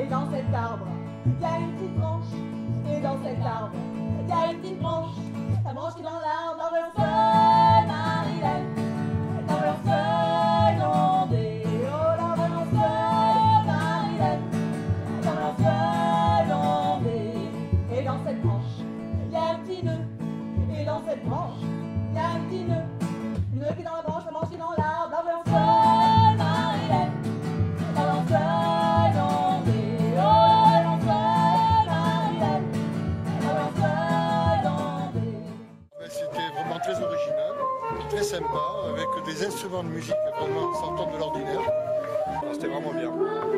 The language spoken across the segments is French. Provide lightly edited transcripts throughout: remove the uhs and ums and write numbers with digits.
dans cet arbre, il y a une petite branche. Et dans cet arbre, il y a une petite branche. La branche qui est dans l'arbre, l'arbre en feuille, Marilène. L'arbre en feuille ondée, oh l'arbre en feuille, Marilène. L'arbre en feuille ondée. Et dans cette branche, il y a un petit nœud. Et dans cette branche, il y a un petit nœud. Le nœud qui est dans la branche qui est dans l'arbre, l'arbre en feuille, Marilène. L'arbre en feuille ondée, oh l'arbre en feuille, Marilène. L'arbre en feuille ondée. C'était vraiment très original, très sympa, avec des instruments de musique vraiment sortant de l'ordinaire. C'était vraiment bien.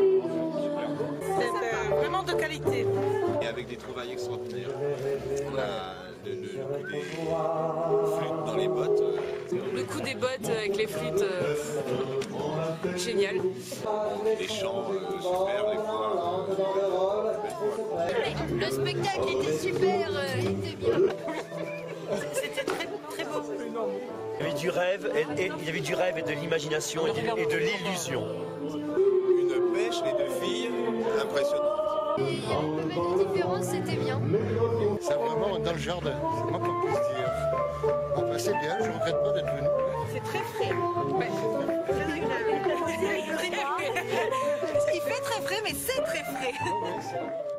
C'est vraiment de qualité. Et avec des trouvailles extraordinaires. Le coup des flûtes dans les bottes. Le coup des bottes avec les flûtes, génial. Les chants, super, les voix. Le spectacle était super, il était bien. C'était très, très beau. Il y avait du rêve, il y avait du rêve et de l'imagination et de l'illusion. Une pêche, les deux filles, impressionnante. Il y avait pas mal de différences, c'était bien. C'est vraiment dans le jardin, c'est moi qu'on puisse dire. Bon, bah, c'est bien, je ne regrette pas d'être venu. C'est très frais. Ouais. Très agréable. Il fait très frais, mais c'est très frais. Ouais,